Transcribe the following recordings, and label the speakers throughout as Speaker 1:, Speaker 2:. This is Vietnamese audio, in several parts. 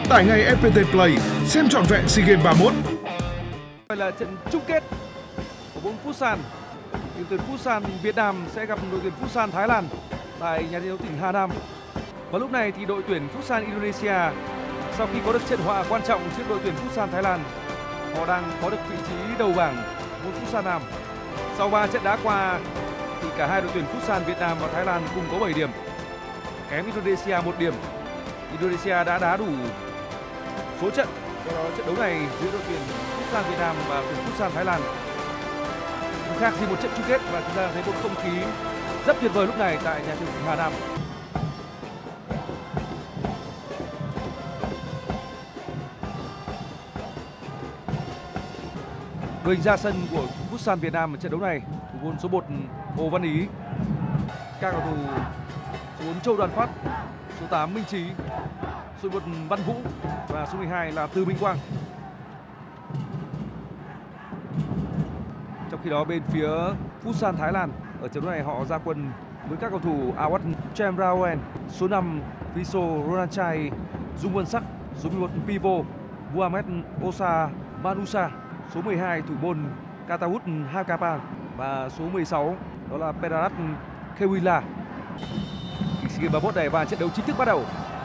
Speaker 1: Tải ngay FPT Play, xem trọn vẹn SEA Games 31.
Speaker 2: Đây là trận chung kết của bóng Futsal. Đội tuyển Futsal Việt Nam sẽ gặp đội tuyển Futsal Thái Lan tại nhà thi đấu tỉnh Hà Nam. Và lúc này thì đội tuyển Futsal Indonesia sau khi có được trận hòa quan trọng trước đội tuyển Futsal Thái Lan, họ đang có được vị trí đầu bảng môn Futsal Nam. Sau 3 trận đá qua thì cả hai đội tuyển Futsal Việt Nam và Thái Lan cùng có 7 điểm, kém Indonesia 1 điểm. Indonesia đã đá đủ số trận, do đó trận đấu này giữa đội tuyển Futsal Việt Nam và đội tuyển Futsal Thái Lan không khác gì một trận chung kết, và chúng ta thấy một không khí rất tuyệt vời lúc này tại nhà thi đấu Hà Nam. Đội hình ra sân của Futsal Việt Nam ở trận đấu này: thủ môn số 1 Hồ Văn Ý, các cầu thủ số 4 Châu Đoàn Phát, số 8 Minh Trí, số 1 Văn Vũ và số 12 là Từ Minh Quang. Trong khi đó bên phía Futsal Thái Lan ở trận đấu này họ ra quân với các cầu thủ Awad Chemrawen, số 5 Viso Ronanchai, Dung Quân Sắc, số 11 Pivo Muhammad Osa Manusa, số 12 thủ môn Katawut Hakapan và số 16 đó là Pedarat Kewila. SEA Games 31 này và trận đấu chính thức bắt đầu.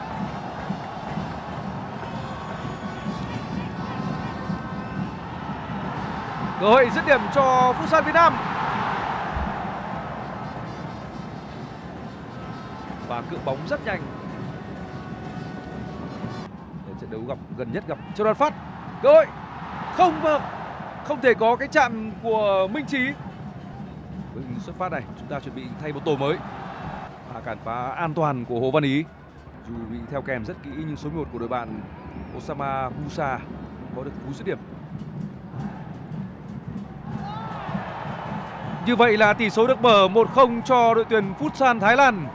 Speaker 2: Cơ hội dứt điểm cho Futsal Việt Nam. Và cự bóng rất nhanh. Để trận đấu gần nhất gặp Châu Đoàn Phát. Cơ hội không thể có cái chạm của Minh Trí. Với xuất phát này chúng ta chuẩn bị thay một tổ mới. Và cản phá an toàn của Hồ Văn Ý. Dù bị theo kèm rất kỹ nhưng số 11 của đội bạn Osama Musa có được cú dứt điểm. Như vậy là tỷ số được mở 1-0 cho đội tuyển Futsal Thái Lan.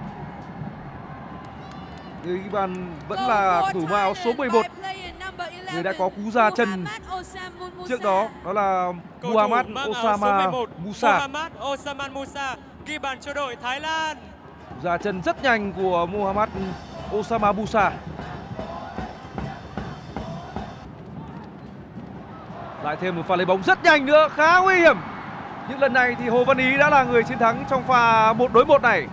Speaker 2: Người ghi bàn vẫn là thủ môn áo số 11, người đã có cú ra chân trước đó là Muhammad Osama Musa.
Speaker 3: Muhammad Osama Musa ghi bàn cho đội Thái Lan.
Speaker 2: Ra chân rất nhanh của Muhammad Osama Musa. Lại thêm một pha lấy bóng rất nhanh nữa, khá nguy hiểm. Nhưng lần này thì Hồ Văn Ý đã là người chiến thắng trong pha 1 đối 1 này.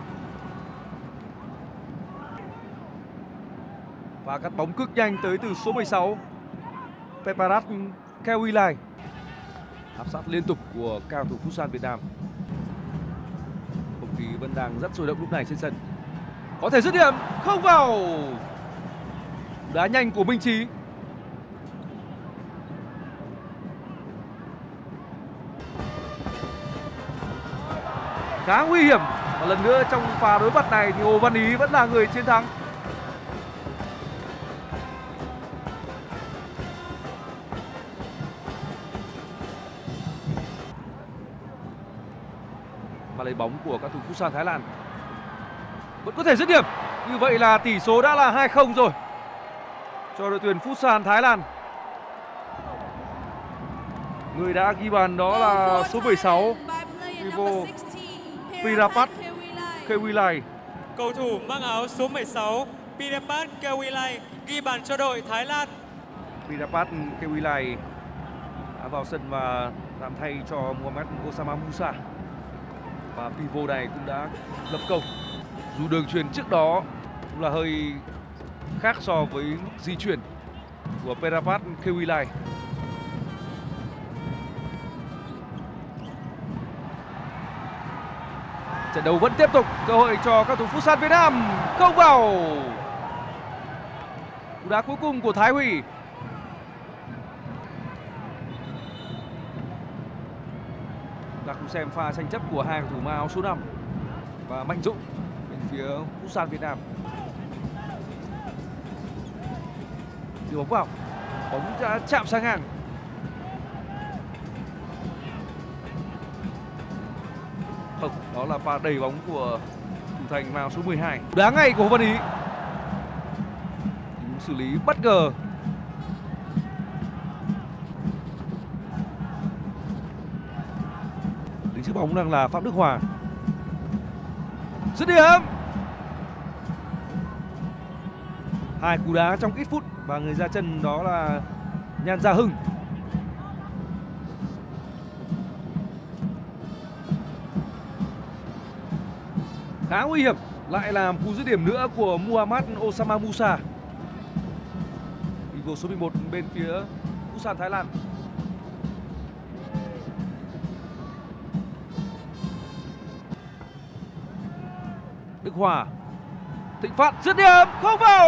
Speaker 2: Và cắt bóng cực nhanh tới từ số 16 Peparat Kewilai. Áp sát liên tục của cao thủ Futsal Việt Nam. Không khí vẫn đang rất sôi động lúc này trên sân. Có thể dứt điểm, không vào. Đá nhanh của Minh Trí. Khá nguy hiểm. Và lần nữa trong pha đối mặt này thì Hồ Văn Ý vẫn là người chiến thắng. Và lấy bóng của các thủ Futsal Thái Lan. Vẫn có thể dứt điểm. Như vậy là tỷ số đã là 2-0 rồi cho đội tuyển Futsal Thái Lan. Người đã ghi bàn đó là số 16 Vivo Pirapat Kewilai.
Speaker 3: Cầu thủ mang áo số 16 Pirapat Kewilai ghi bàn cho đội Thái Lan.
Speaker 2: Pirapat Kewilai đã vào sân và tạm thay cho Muhammad Osama Musa. Và Pivo này cũng đã lập công. Dù đường truyền trước đó cũng là hơi khác so với di chuyển của Pirapat Kewilai. Trận đấu vẫn tiếp tục, cơ hội cho các thủ Futsal Việt Nam, không vào. Cú đá cuối cùng của Thái Huy. Ta cùng xem pha tranh chấp của hai cầu thủ mang áo số 5 và Mạnh Dũng bên phía Futsal Việt Nam. Đưa bóng vào, bóng đã chạm sang ngang. Không, đó là pha đẩy bóng của thủ thành vào số 12. Đá ngay của Hồ Văn Ý. Xử lý bất ngờ. Đứng trước bóng đang là Phạm Đức Hòa. Dứt điểm. 2 cú đá trong ít phút và người ra chân đó là Nhan Gia Hưng. Khá nguy hiểm, lại là cú dứt điểm nữa của Muhammad Osama Musa. Cầu số 11 bên phía Busan Thái Lan. Đức Hòa, Thịnh Phát dứt điểm không vào.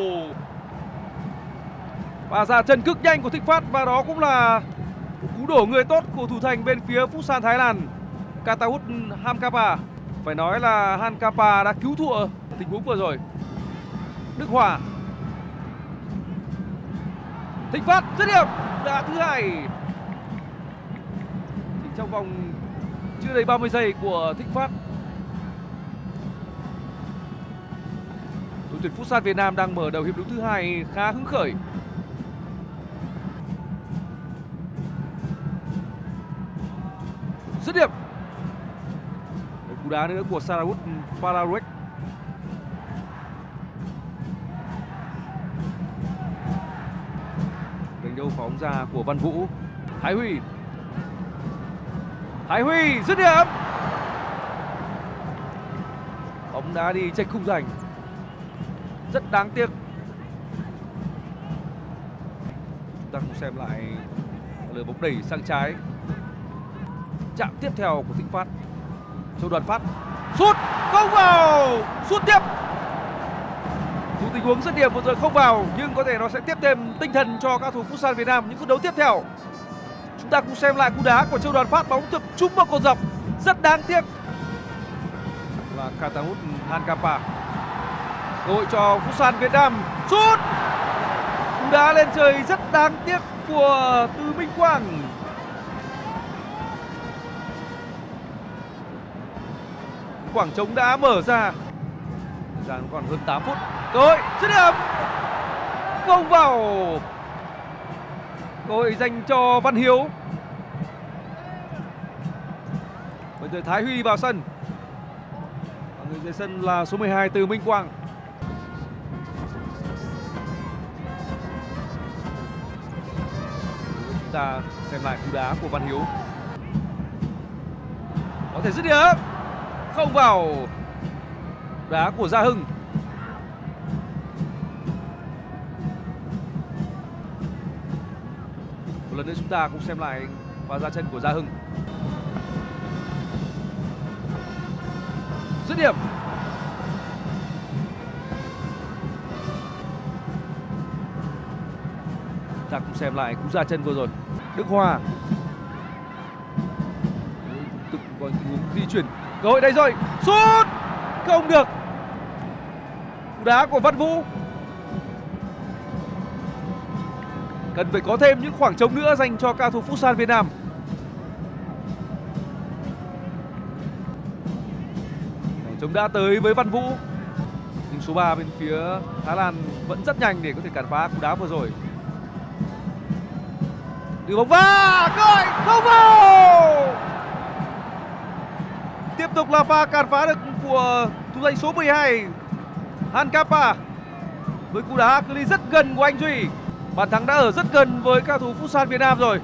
Speaker 2: Và ra chân cực nhanh của Thịnh Phát và đó cũng là cú đổ người tốt của thủ thành bên phía Busan Thái Lan, Katawut Hamkapa. Phải nói là Hamkapa đã cứu thua tình huống vừa rồi. Đức Hòa, Thịnh Phát dứt điểm đá thứ hai. Chỉ trong vòng chưa đầy 30 giây của Thịnh Phát, đội tuyển Futsal Việt Nam đang mở đầu hiệp đấu thứ hai khá hứng khởi. Dứt điểm. Một cú đá nữa của Sarawut Pararuek. Đánh đầu phóng ra của Văn Vũ. Thái Huy. Thái Huy dứt điểm. Bóng đá đi chệch khung thành. Rất đáng tiếc. Chúng ta cùng xem lại lời bóng đẩy sang trái. Chạm tiếp theo của Thịnh Phát. Châu Đoàn Phát. Sút không vào. Sút tiếp. Dù tình huống dứt điểm vừa rồi không vào nhưng có thể nó sẽ tiếp thêm tinh thần cho các thủ Futsal Việt Nam những phút đấu tiếp theo. Chúng ta cùng xem lại cú đá của Châu Đoàn Phát, bóng thực trúng vào cột dọc. Rất đáng tiếc. Là Katawut Hamkapa. Cơ hội cho Futsal Việt Nam. Sút. Cú đá lên trời rất đáng tiếc của Từ Minh Quang. Khoảng trống đã mở ra. Thời gian còn hơn 8 phút. Cơ hội dứt điểm không vào. Cơ hội dành cho Văn Hiếu. Bây giờ Thái Huy vào sân. Và người dưới sân là số 12 Từ Minh Quang. Chúng ta xem lại cú đá của Văn Hiếu. Có thể dứt điểm không vào. Đá của Gia Hưng. Một lần nữa chúng ta cùng xem lại và ra chân của Gia Hưng. Dứt điểm. Ta cùng xem lại cú ra chân vừa rồi. Đức Hòa. Tự có tình huống di chuyển. Cơ hội đây rồi. Sút không được. Cú đá của Văn Vũ. Cần phải có thêm những khoảng trống nữa dành cho cao thủ Futsal Việt Nam. Khoảng trống đã tới với Văn Vũ. Nhưng số 3 bên phía Thái Lan vẫn rất nhanh để có thể cản phá cú đá vừa rồi. Đưa bóng va, cơ hội không vào. Tiếp tục là pha cản phá được của thủ thành số 12 Hamkapa với cú đá cự ly rất gần của anh Duy. Bàn thắng đã ở rất gần với cao thủ Futsal Việt Nam rồi.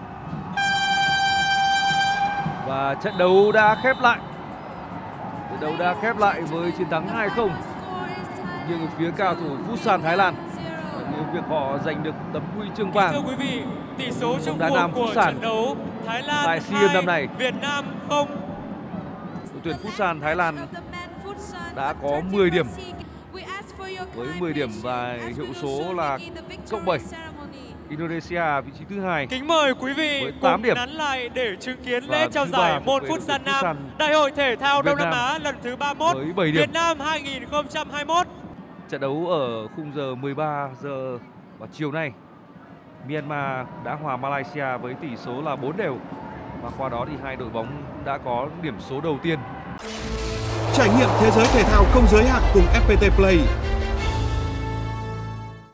Speaker 2: Và trận đấu đã khép lại. Trận đấu đã khép lại với chiến thắng 2-0. Nhưng ở phía cao thủ Futsal Thái Lan, việc họ giành được tấm huy chương vàng.
Speaker 3: Thưa quý vị, tỷ số chung
Speaker 2: cuộc
Speaker 3: của trận đấu Thái Lan
Speaker 2: tại SEA Games năm nay,
Speaker 3: Việt Nam 0.
Speaker 2: Đội tuyển Futsal Thái Lan đã có 10 điểm. Với 10 điểm và hiệu số là cộng 7. Indonesia vị trí thứ hai.
Speaker 3: Kính mời quý vị cùng nắn lại để chứng kiến lễ trao giải môn Futsal Nam Đại hội thể thao Đông Nam Á lần thứ 31
Speaker 2: với 7 điểm.
Speaker 3: Việt Nam 2021.
Speaker 2: Trận đấu ở khung giờ 13 giờ vào chiều nay, Myanmar đã hòa Malaysia với tỷ số là 4 đều. Và qua đó thì hai đội bóng đã có điểm số đầu tiên.
Speaker 1: Trải nghiệm thế giới thể thao không giới hạn cùng FPT Play.